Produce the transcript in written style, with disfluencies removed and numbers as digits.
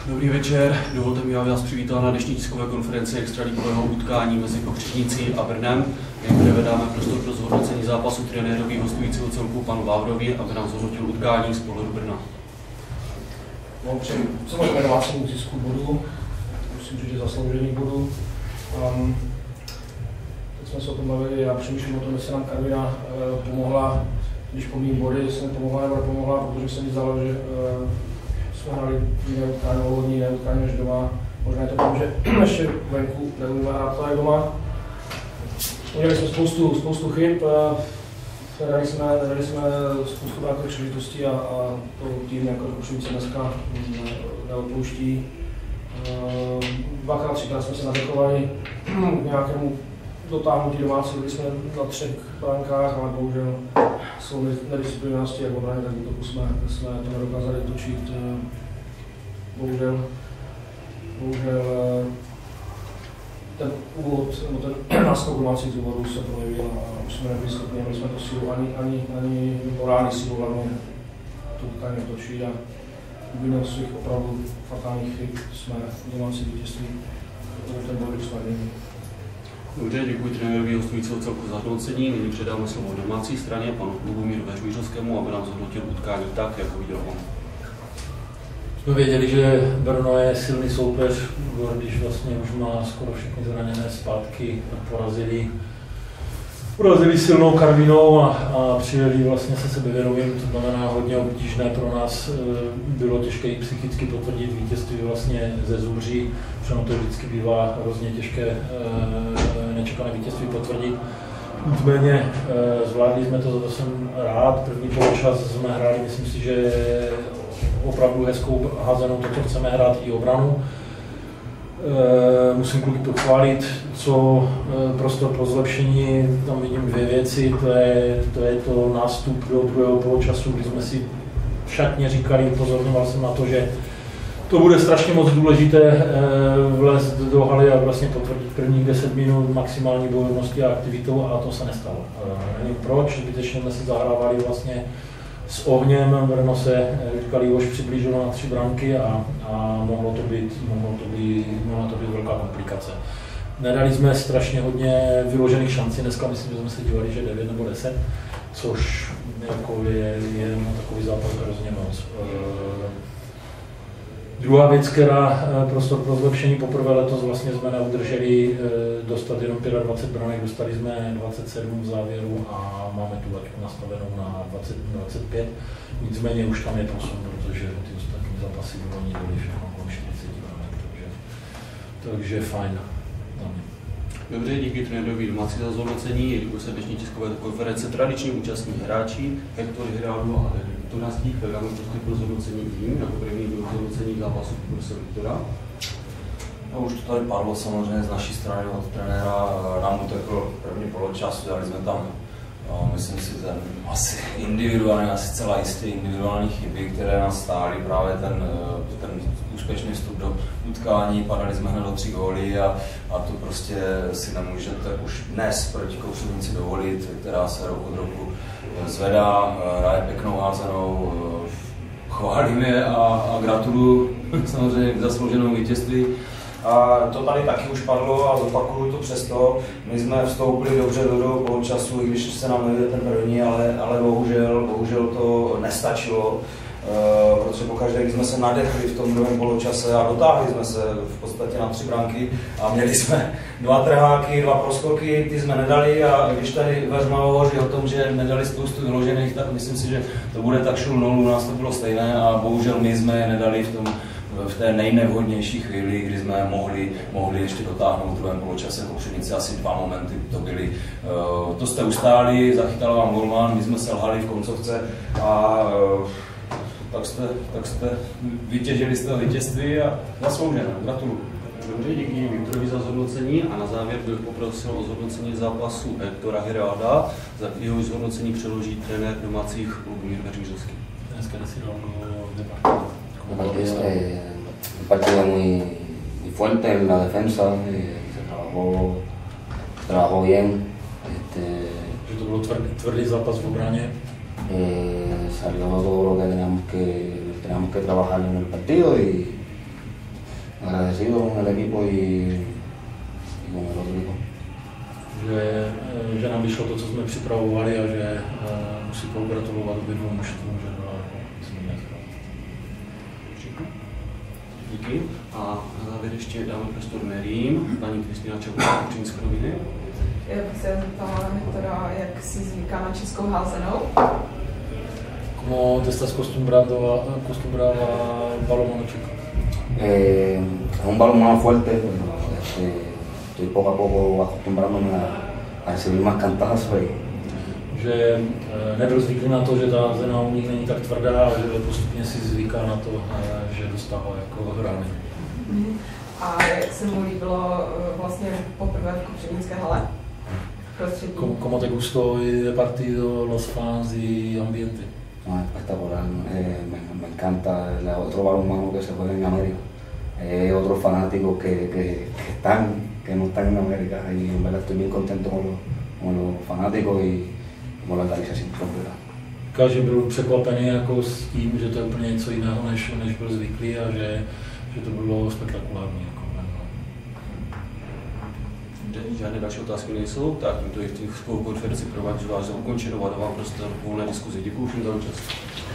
Dobrý večer, dovolte mi, aby vás přivítal na dnešní tiskové konferenci extraligového utkání mezi Kopřivnicí a Brnem. Nejprve vedáme prostor pro zhodnocení zápasu trenérovi hostujícího celku panu Vávrovi, aby nám zhodnotil utkání z pohledu Brna. No, při samozřejmě domácímu zisku bodů, musím říct, že zasloužených bodů. Teď jsme se o tom bavili, já přemýšlím o tom, jestli nám Karviná pomohla, když pomím body, jestli mi pomohla nebo nepomohla, protože se mi zdalo, že jsme hráli jiné utkání, volodní jiné utkání než doma. Možná je to tím, že ještě venku neumíme hrát to jak doma. Udělali jsme spoustu chyb, dali jsme spoustu takových příležitostí a to tým jako Kopřivnice dneska neodpouští. Dvakrát, třikrát jsme se nadekovali k nějakému dotáhnutí domácí, kdy jsme na 3 brankách, ale bohužel jsou nedisciplinovanosti jak obrany, tak útoku jsme to nedokázali točit. Bohužel ten úvod, nebo ten náskok domácích důvodů se projevil a už jsme nebyli schopni, neměli jsme to sílu ani morální sílu hlavně to utkání otočit a vinou svých opravdu fatálních chyb jsme domácí vítězství ten boj usnadnili. Dobře, děkuji trenérovi hostujícího celku za hodnocení. Nyní předáme slovo domácí straně panu Lubomíru Veřmířovskému, aby nám zhodnotil utkání tak, jako viděl on. Jsme věděli, že Brno je silný soupeř, když vlastně už má skoro všechny zraněné zpátky, porazili silnou Karvinou a přijeli vlastně se sebevědomím, to znamená hodně obtížné pro nás, bylo těžké i psychicky potvrdit vítězství vlastně ze Zubří, protože to vždycky bývá hrozně těžké nečekané vítězství potvrdit. Nicméně zvládli jsme to, za to jsem rád, první poločas jsme hráli, myslím si, že opravdu hezkou házenou, to, co chceme hrát i obranu. Musím kluky pochválit, co prostor pro zlepšení, tam vidím 2 věci, to je to nástup do druhého poločasu, kdy jsme si v šatně říkali, upozorňoval jsem na to, že to bude strašně moc důležité vlézt do haly a vlastně potvrdit prvních 10 minut maximální bojovnosti a aktivitou a to se nestalo. Nevím proč, zbytečně jsme si zahrávali vlastně s ohněm, Brno se, říkali, už přiblížilo na 3 branky a mohla to být velká komplikace. Nedali jsme strašně hodně vyložených šancí, dneska myslím, že jsme se dívali, že 9 nebo 10, což jako je takový zápas hrozně moc. Druhá věc, která prostor pro zlepšení, poprvé letos vlastně jsme neudrželi dostat jenom 25 branek, dostali jsme 27 v závěru a máme tu laťku nastavenou na 25. Nicméně už tam je posun, protože ty ostatní zápasy oni byly všechno kolem 40 branek, takže fajn. Dobře, díky trenérovi domácí za zhodnocení, jelikož se dnešní tiskové konference tradiční účastní hráči Hektor Hiraldo a Viktor Nastík, dáme prostě pro zhodnocení tým, jako první byl zhodnocení zápasu profesor Viktora. No, už to tady padlo samozřejmě z naší strany od trenéra, nám utekl první poločas, dali jsme tam, myslím si, ten asi celá jistě individuální chyby, které nás stály právě ten úspěšný vstup do utkání, padali jsme hned do 3 góly a to prostě si nemůžete už dnes proti Kopřivnici dovolit, která se rok od roku zvedá, hraje pěknou házenou, chválím je a gratuluju samozřejmě k zaslouženému vítězství. A to tady taky už padlo a zopakuju to přesto. My jsme vstoupili dobře do druhého poločasu, i když se nám nevede ten první, ale bohužel to nestačilo. Protože pokaždé, když jsme se nadechli v tom druhém poločase a dotáhli jsme se v podstatě na 3 branky a měli jsme 2 trháky, 2 proskoky, ty jsme nedali a když tady Veřma hovoří o tom, že nedali spoustu vyložených, tak myslím si, že to bude tak 0-0, u nás to bylo stejné a bohužel my jsme je nedali v té nejnevhodnější chvíli, kdy jsme mohli ještě dotáhnout v druhém poločase Kopřivnici, asi 2 momenty to byly. To jste ustáli, zachytal vám golman, my jsme selhali v koncovce a tak jste vytěžili z toho vítězství a zasloužené. Gratuluju. Dobře, díky Viktorovi za zhodnocení a na závěr bych poprosil o zhodnocení zápasu Hektora Hiralda, za jeho zhodnocení přeloží trenér domácích Lubomír Veřmířovský. Dneska si dal un partido muy fuerte en la defensa, se trabajó bien. Že to byl tvrdý zápas v obraně. Salió todo lo que teníamos que trabajar en el partido y agradecido con el equipo y con el otro equipo. Že nám vyšlo to, co jsme připravovali a že musí pogratulovat obědvou mužstvům, že byla Díky. A na závěr ještě dáme prostor médiím. Paní Kristýna Čaková, Ukrajinské noviny. Já bych se zeptala Hektora, jak si zvyká na českou házenou. ¿Cómo te estás acostumbrado al balonmano chico? Es un balonmano fuerte, estoy poco a poco acostumbrándome a recibir más cantazos. Že nebyl zvyklý na to, že ta zena u nich není tak tvrdá a že postupně si zvyká na to, že dostává jako rány. A jak se mu líbilo vlastně poprvé v Kopřivnické hale? ¿Cómo te gustó el partido, los fans y ambiente? No, espectacular, me encanta el otro balonmano que se juega en América. Hay otros fanáticos que no están en América y en verdad estoy bien contento con los fanáticos y con la organización completa. Říkal, že byl překvapený jako s tím, že to je úplně něco jiného, než byl zvyklý a že to bylo spektakulární. Jako. Žádné další otázky nejsou, tak tímto je v konferenci pro vás ukončeno a dávám prostor volné diskuzi. Děkuji všem za účast.